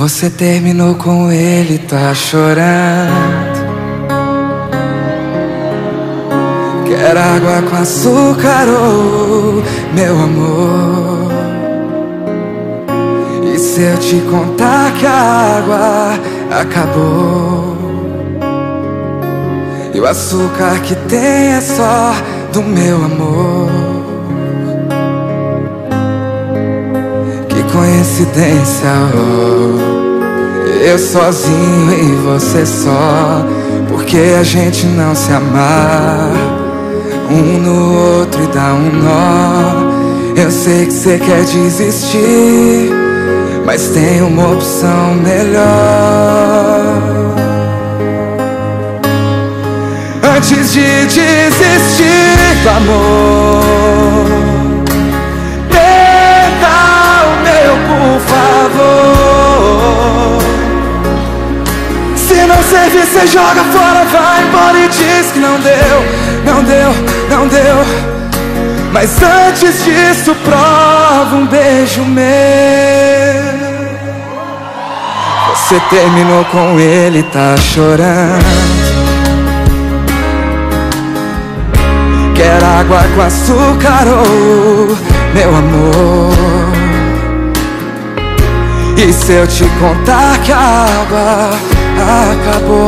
Você terminou com ele, tá chorando. Quer água com açúcar, oh, meu amor? E se eu te contar que a água acabou e o açúcar que tem é só do meu amor? Que coincidência, oh, eu sozinho e você só. Porque a gente não se amar um no outro e dá um nó. Eu sei que você quer desistir, mas tem uma opção melhor. Antes de desistir do amor, tenta o meu, por favor. Se não servir, cê joga fora, vai embora e diz que não deu, não deu, não deu. Mas antes disso, prova um beijo meu. Você terminou com ele, tá chorando. Quer água com açúcar, oh, meu amor? E se eu te contar que a água acabou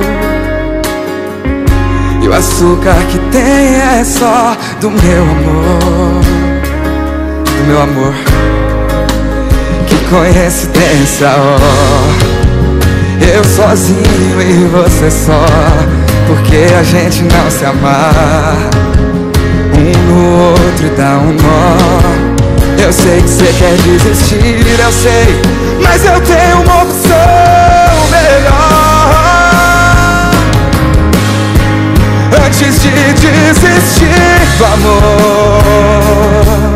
e o açúcar que tem é só do meu amor? Do meu amor. Que coincidência, oh, eu sozinho e você só. Porque a gente não se amar um no outro e dá um nó. Eu sei que você quer desistir, eu sei, mas eu tenho uma opção melhor. Antes de desistir do amor,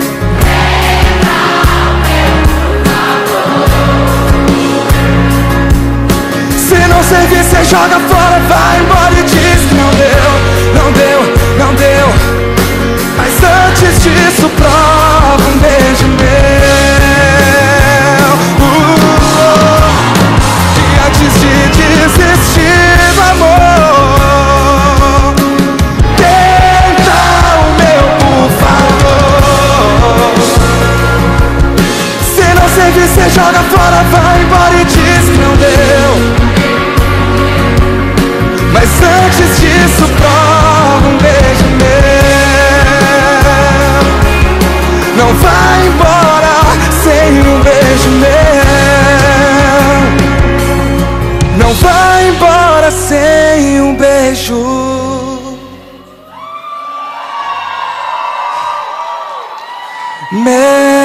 se não servir, cê joga fora, vai embora e diz que não deu, não deu, não deu. Mas antes disso, prova um beijo meu. E antes de desistir do amor, tenta o meu, por favor. Se não servir, cê joga fora, vai embora e diz que não deu. Mas antes disso, prova um beijo meu. Não vai embora sem um beijo meu. Não vai embora sem um beijo meu.